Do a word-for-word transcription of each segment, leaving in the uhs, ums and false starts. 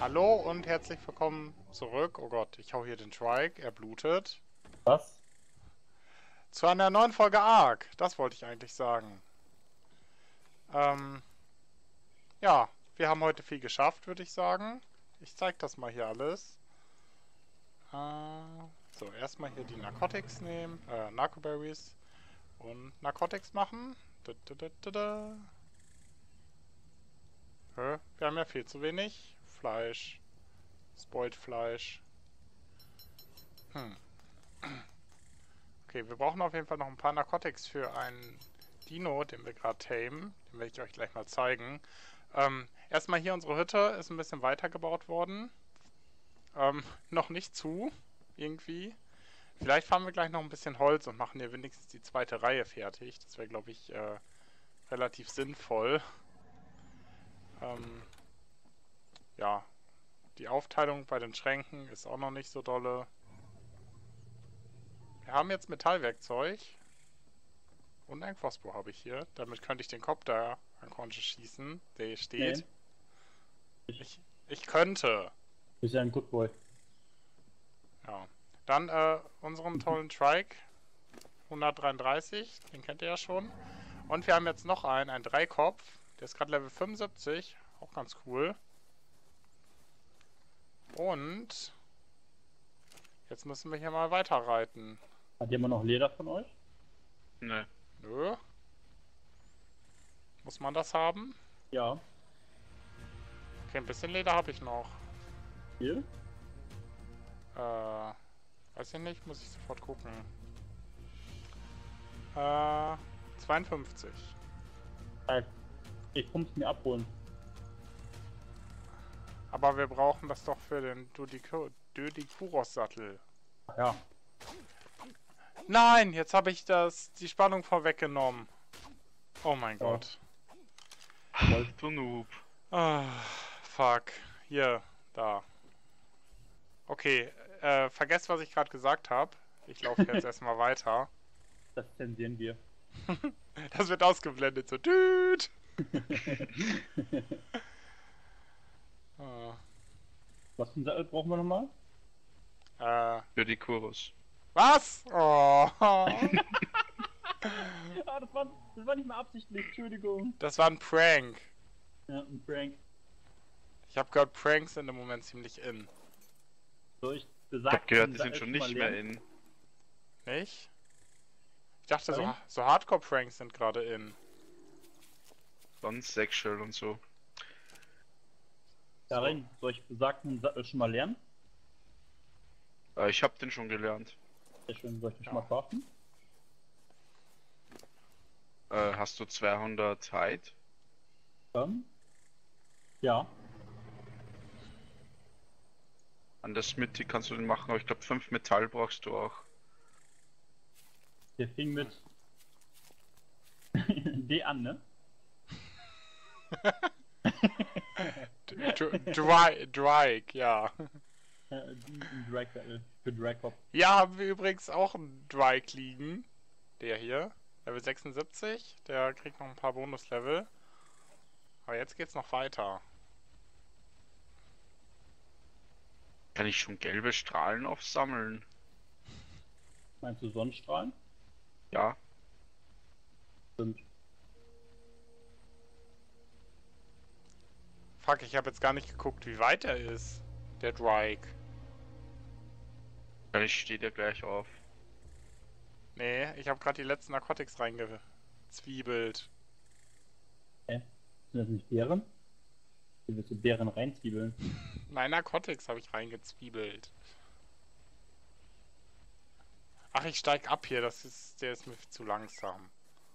Hallo und herzlich willkommen zurück. Oh Gott, ich hau hier den Trike, er blutet. Was? Zu einer neuen Folge Ark, das wollte ich eigentlich sagen. Ähm, ja, wir haben heute viel geschafft, würde ich sagen. Ich zeige das mal hier alles. Äh, so, erstmal hier die Narcotics nehmen, äh, Narcoberries und Narcotics machen. Da, da, da, da, da. Hä? Wir haben ja viel zu wenig Fleisch. Spoiled Fleisch. Hm. Okay, wir brauchen auf jeden Fall noch ein paar Narcotics für einen Dino, den wir gerade tamen. Den werde ich euch gleich mal zeigen. Ähm, erstmal hier unsere Hütte ist ein bisschen weitergebaut worden. Ähm, noch nicht zu, irgendwie. Vielleicht fahren wir gleich noch ein bisschen Holz und machen hier wenigstens die zweite Reihe fertig. Das wäre, glaube ich, äh, relativ sinnvoll. Ähm, ja, die Aufteilung bei den Schränken ist auch noch nicht so dolle. Wir haben jetzt Metallwerkzeug. Und ein Crossbow habe ich hier. Damit könnte ich den Kopf da an Conche schießen, der hier steht. Nee. Ich, ich könnte. Du bist ja ein Good Boy. Ja. Dann äh, unseren tollen Trike. hundertdreiunddreißig, den kennt ihr ja schon. Und wir haben jetzt noch einen, einen Dreikopf. Der ist gerade Level fünfundsiebzig. Auch ganz cool. Und jetzt müssen wir hier mal weiter reiten. Hat jemand noch Leder von euch? Ne. Nö. Muss man das haben? Ja. Okay, ein bisschen Leder habe ich noch. Hier? Äh, weiß ich nicht, muss ich sofort gucken. Äh, zweiundfünfzig. Ich komm's mir abholen. Aber wir brauchen das doch für den Dodikuros-Sattel. Ach ja. Nein, jetzt habe ich das die Spannung vorweggenommen. Oh mein Oh. Gott. Du Noob. Ah, fuck. Hier, da. Okay, äh, vergesst, was ich gerade gesagt habe. Ich laufe jetzt erstmal weiter. Das zensieren wir. Das wird ausgeblendet, so düt. Ah, Was für ein Sattel brauchen wir nochmal? äh, Für die Kuros. was? Oh. Ah, das war, das war nicht mehr absichtlich, Entschuldigung. Das war ein Prank. Ja, ein Prank. Ich habe gehört, Pranks sind im Moment ziemlich in. So, ich Ich gesagt, hab gehört, die sind schon nicht mehr in. Nicht? Ich dachte, so, Nein. so Hardcore-Pranks sind gerade in. Sonst Sexual und so. Darin, soll ich besagten Sattel schon mal lernen? Äh, ich hab den schon gelernt. Sehr schön, soll ich den Ja. schon mal craften? Äh, hast du zweihundert Hide? Dann? Ja. An der Smithy kannst du den machen, aber ich glaube fünf Metall brauchst du auch. Der fing mit D an, ne? Dry, Drake, ja. Äh, Ein Drag-Sattel für Drag-Hop. Ja, haben wir übrigens auch einen Drake liegen. Der hier. Level sechsundsiebzig. Der kriegt noch ein paar Bonuslevel. Aber jetzt geht's noch weiter. Kann ich schon gelbe Strahlen aufsammeln? Meinst du Sonnenstrahlen? Ja. Stimmt. Fuck, ich habe jetzt gar nicht geguckt, wie weit er ist. Der Drake. Ich stehe dir gleich auf. Nee, ich habe gerade die letzten Narcotics reingezwiebelt. Sind das nicht Bären? Wie willst du Bären reinzwiebeln? Nein, Narcotics habe ich reingezwiebelt. Ach, ich steig ab hier, das ist, der ist mir zu langsam.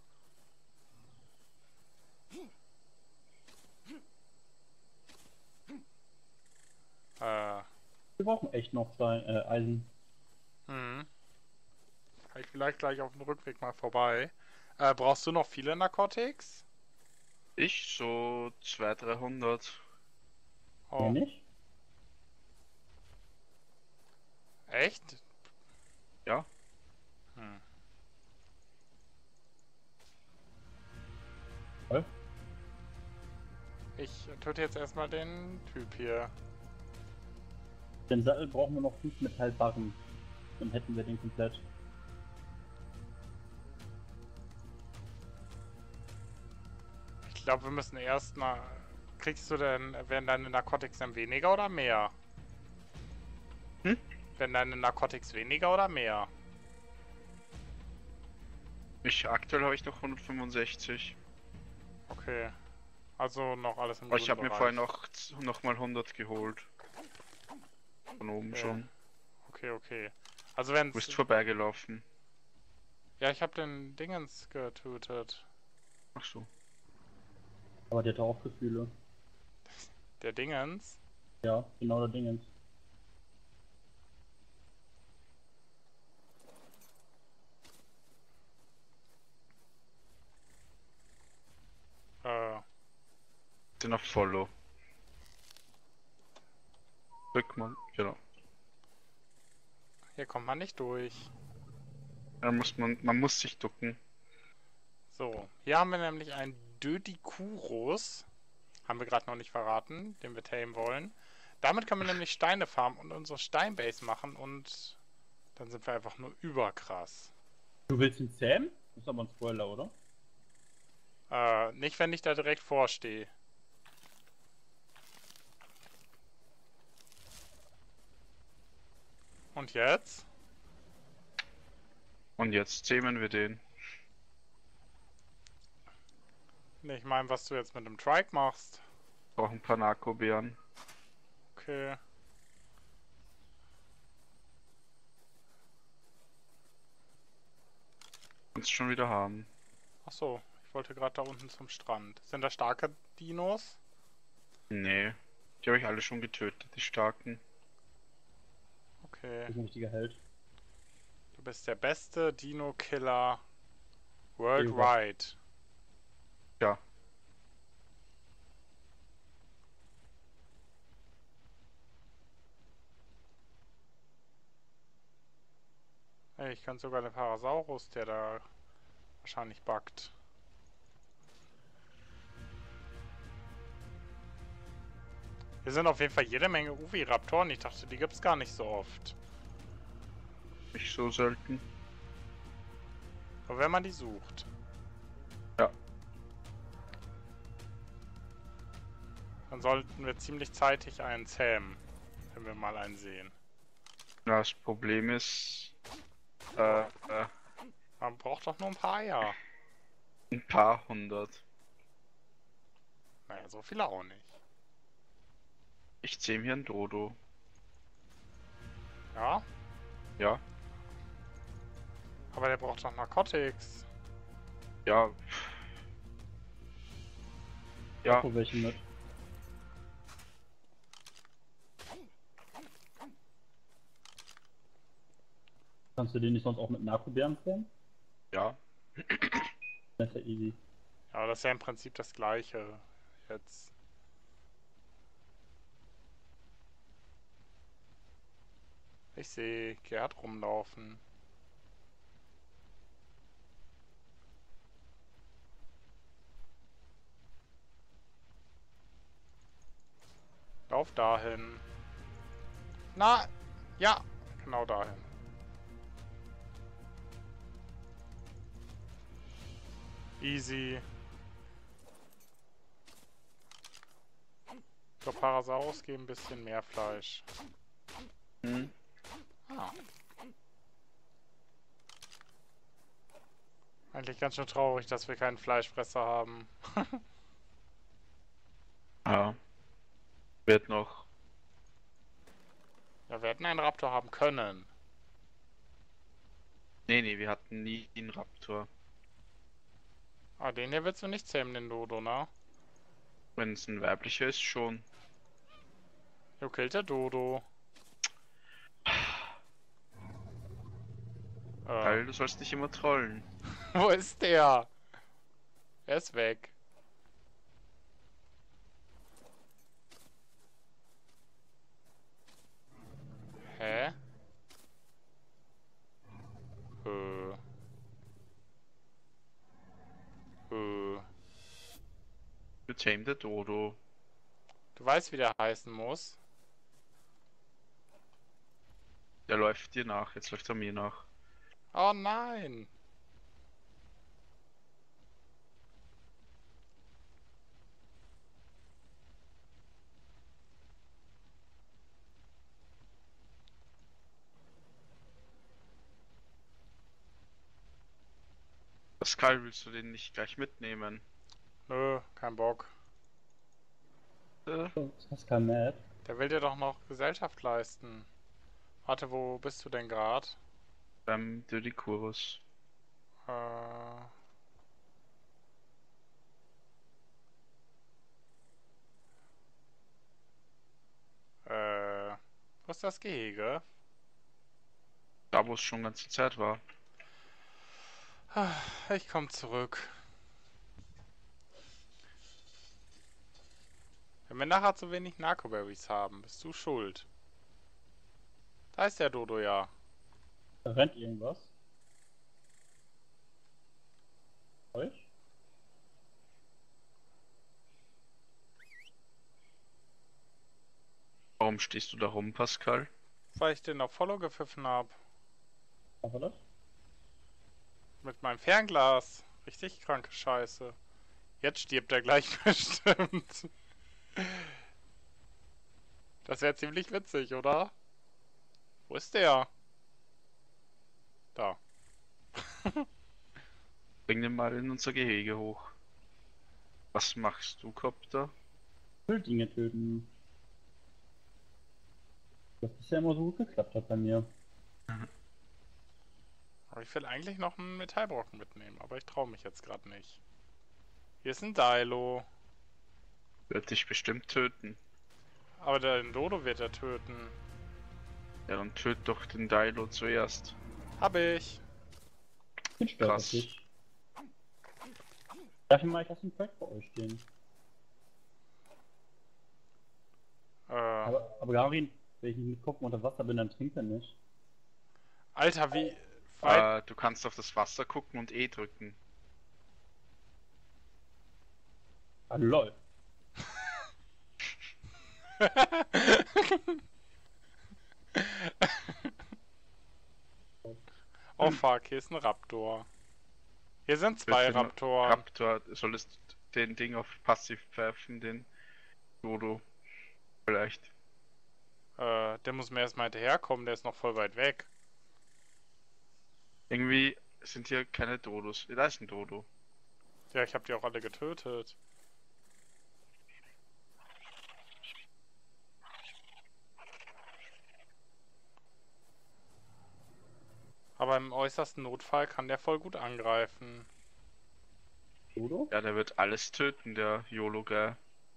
Äh, Wir brauchen echt noch Stein, äh, Eisen. hm. Kann ich vielleicht gleich auf dem Rückweg mal vorbei. Äh, brauchst du noch viele Narcotics? Ich so zweihundert, dreihundert. Ja, Oh, nicht? echt? Ja. Hm. Voll. Ich töte jetzt erstmal den Typ hier. Den Sattel brauchen wir noch fünf Metallbarren. Dann hätten wir den komplett. Ich glaube, wir müssen erstmal. Kriegst du denn, werden deine Narcotics dann weniger oder mehr? Hm? Werden deine Narcotics weniger oder mehr? Ich, aktuell habe ich noch hundertfünfundsechzig. Okay. Also noch alles im Aber ich habe mir Bereich. vorhin noch, noch mal hundert geholt. Von oben Okay. schon. Okay, okay. Also wenn Du bist vorbeigelaufen. Ja, ich habe den Dingens getötet. Ach so. Aber der hat auch Gefühle. Der Dingens? Ja, genau der Dingens. Äh, Den auf Follow. Drück mal, genau. hier kommt man nicht durch. Da muss man, man muss sich ducken. So, hier haben wir nämlich einen Dödikurus. Haben wir gerade noch nicht verraten, den wir tamen wollen. Damit können wir nämlich Steine farmen und unsere Steinbase machen und dann sind wir einfach nur überkrass. Du willst ihn zähmen? Das ist aber ein Spoiler, oder? Äh, nicht wenn ich da direkt vorstehe. Und jetzt? Und jetzt zähmen wir den. Nee, ich meine, was du jetzt mit dem Trike machst. Brauchen ein paar Narkobeeren. Okay. Kannst schon wieder haben. Achso, ich wollte gerade da unten zum Strand. Sind da starke Dinos? Nee. Die habe ich alle schon getötet, die starken. Okay. Das ist ein richtiger Held. Du bist der beste Dino-Killer worldwide. Ja. Hey, ich kann sogar den Parasaurus, der da wahrscheinlich buggt. Hier sind auf jeden Fall jede Menge Uviraptoren. Ich dachte, die gibt's gar nicht so oft. Nicht so selten. Aber wenn man die sucht. Ja. Dann sollten wir ziemlich zeitig einen zähmen. Wenn wir mal einen sehen. Ja, das Problem ist... Äh, äh, Man braucht doch nur ein paar Eier. ein paar hundert. Naja, so viele auch nicht. Ich zähm hier ein Dodo. Ja? Ja. Aber der braucht doch Narcotics. Ja. Ja. Wo welchen mit? Kannst du den nicht sonst auch mit Narkobeeren zähmen? Ja. Das ist ja easy. Ja, das ist ja im Prinzip das gleiche. Jetzt. Ich sehe Gerd rumlaufen. Lauf dahin. Na, ja, genau dahin. Easy. Ich glaube, Parasaurus geben ein bisschen mehr Fleisch. Hm. Ah. Eigentlich ganz schön traurig, dass wir keinen Fleischfresser haben. Ja. Wird noch. Ja, wir hätten einen Raptor haben können. Nee, nee, wir hatten nie einen Raptor. Ah, den hier willst du nicht zähmen, den Dodo, ne? Wenn es ein weiblicher ist, schon. Jo, killt der Dodo. Weil Äh, du sollst nicht immer trollen. wo ist der? Er ist weg. Hä? Äh. Äh. Du tame der Dodo. Du weißt, wie der heißen muss. Der läuft dir nach, jetzt läuft er mir nach. Oh nein! Pascal, willst du den nicht gleich mitnehmen? Nö, kein Bock. Äh, So, ist Pascal mad? Der will dir doch noch Gesellschaft leisten. Warte, wo bist du denn gerade? beim Dödikurus. Äh... Äh... Wo ist das Gehege? Da wo es schon ganze Zeit war. Ich komm zurück. Wenn wir nachher zu wenig Narcoberries haben, bist du schuld. Da ist der Dodo ja. Da rennt irgendwas. Euch? Warum stehst du da rum, Pascal? Weil ich den auf Follow gepfiffen hab. Was war das? Mit meinem Fernglas. Richtig kranke Scheiße. Jetzt stirbt er gleich bestimmt. Das wäre ziemlich witzig, oder? Wo ist der? Da. Bring den mal in unser Gehege hoch. Was machst du, Copter? Wildlinge töten. Das bisher immer so gut geklappt hat bei mir. Aber ich will eigentlich noch einen Metallbrocken mitnehmen, aber ich traue mich jetzt gerade nicht. Hier ist ein Dilo. Wird dich bestimmt töten. Aber den Dodo wird er töten. Ja, dann töt doch den Dilo zuerst. Hab ich. Ich bin stolz Krass. auf dich. Darf ich mal das ein Projekt bei euch stehen? Äh, Aber, aber Garin, wenn ich nicht mit Kopf unter Wasser bin, dann trinkt er nicht. Alter, wie weit... Äh, du kannst auf das Wasser gucken und E drücken. Ah, lol. Oh fuck, hier ist ein Raptor. Hier sind zwei Den Raptoren. Raptor, solltest den Ding auf Passiv pfeifen, den Dodo. Vielleicht. Äh, der muss mir erstmal hinterherkommen, der ist noch voll weit weg. Irgendwie sind hier keine Dodos. Da ist ein Dodo. Ja, ich hab die auch alle getötet. Aber im äußersten Notfall kann der voll gut angreifen. Dodo? Ja, der wird alles töten, der YOLO-Guy.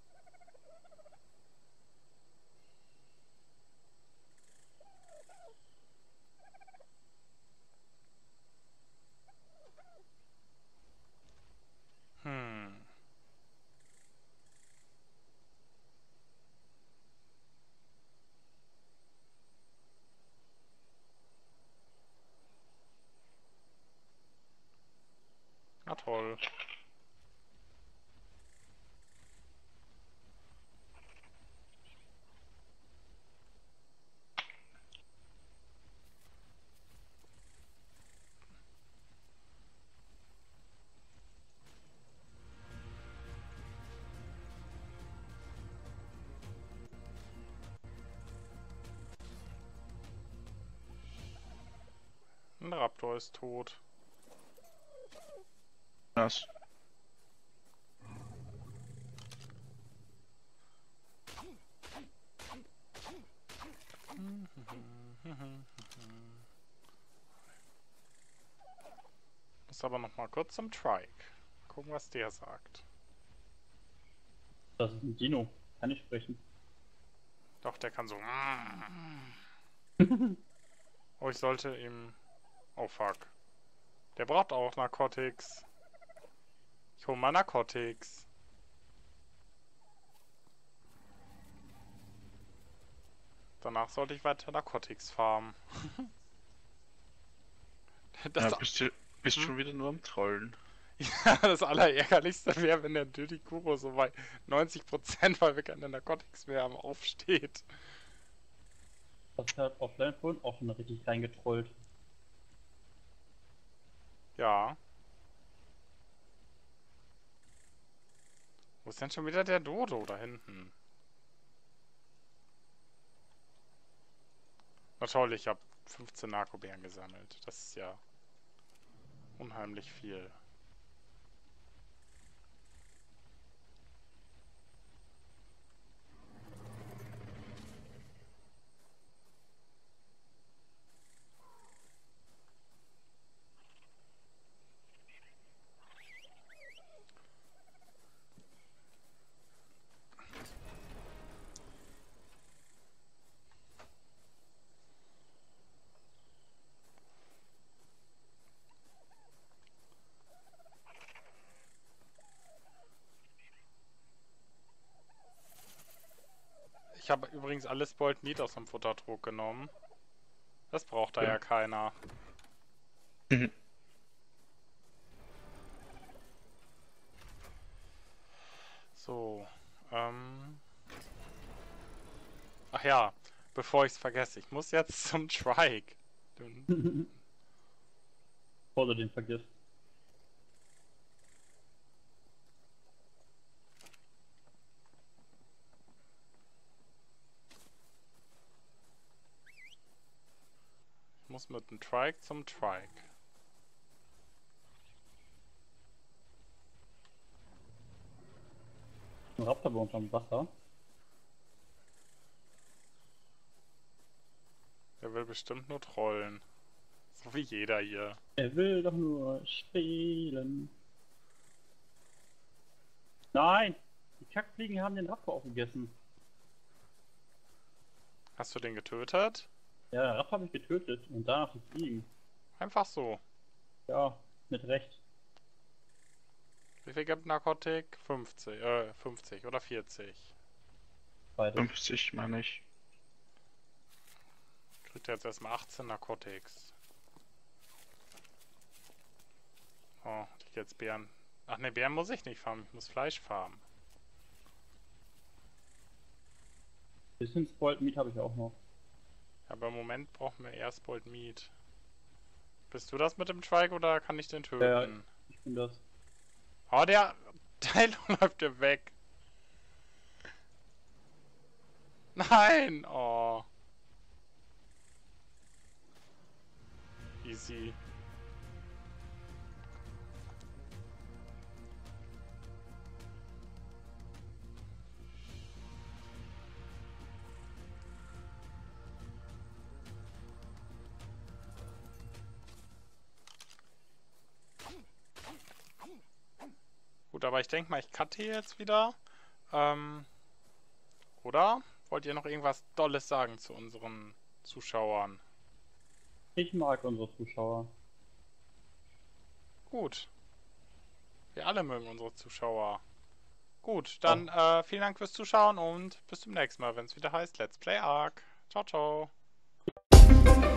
Hm. Na toll. Ein Raptor ist tot. Was? Muss aber noch mal kurz zum Trike. Gucken, was der sagt. Das ist ein Dino. Kann ich sprechen. Doch, der kann so. Oh, ich sollte ihm... Oh, fuck. Der braucht auch Narcotics. Ich hol mal Narcotics. Danach sollte ich weiter Narcotics farmen. Das, Ja, bist du bist Hm? schon wieder nur am Trollen. ja, das Allerärgerlichste wäre, wenn der Dödikuro so bei neunzig Prozent, weil wir keine Narcotics mehr haben, aufsteht. Das hat offline vorhin auch schon richtig reingetrollt. Ja. Wo ist denn schon wieder der Dodo da hinten? Na toll, ich habe fünfzehn Narkobären gesammelt. Das ist ja unheimlich viel. Ich habe übrigens alles Spoiled Meat aus dem Futtertrog genommen. Das braucht da ja, ja keiner. So, ähm... Ach ja, bevor ich es vergesse, ich muss jetzt zum Trike. Bevor du den vergisst. Ich muss mit dem Trike zum Trike. Ein Raptor bei uns am Wasser. Er will bestimmt nur trollen. So wie jeder hier. Er will doch nur spielen. Nein! Die Kackfliegen haben den Raptor aufgegessen. Hast du den getötet? Ja, den Raptor habe ich getötet und danach die Fliegen. Einfach so. Ja, mit Recht. Wie viel gibt Narkotik? fünfzig, äh, fünfzig oder vierzig? Beide. fünfzig meine ich. Kriegt er jetzt erstmal achtzehn Narkotics. Oh, ich jetzt Bären. Ach ne, Bären muss ich nicht farmen, ich muss Fleisch farmen. Bisschen Spoiled Meat habe ich auch noch. Aber im Moment brauchen wir eher Spoiled Meat. Bist du das mit dem Trike oder kann ich den töten? Ja, ja, ich bin das. Oh, der Teil läuft dir weg. Nein! Oh. Easy. Gut, aber ich denke mal, ich cutte hier jetzt wieder. Ähm, oder? Wollt ihr noch irgendwas Dolles sagen zu unseren Zuschauern? Ich mag unsere Zuschauer. Gut. Wir alle mögen unsere Zuschauer. Gut, dann oh. äh, vielen Dank fürs Zuschauen und bis zum nächsten Mal, wenn es wieder heißt Let's Play Ark. Ciao, ciao.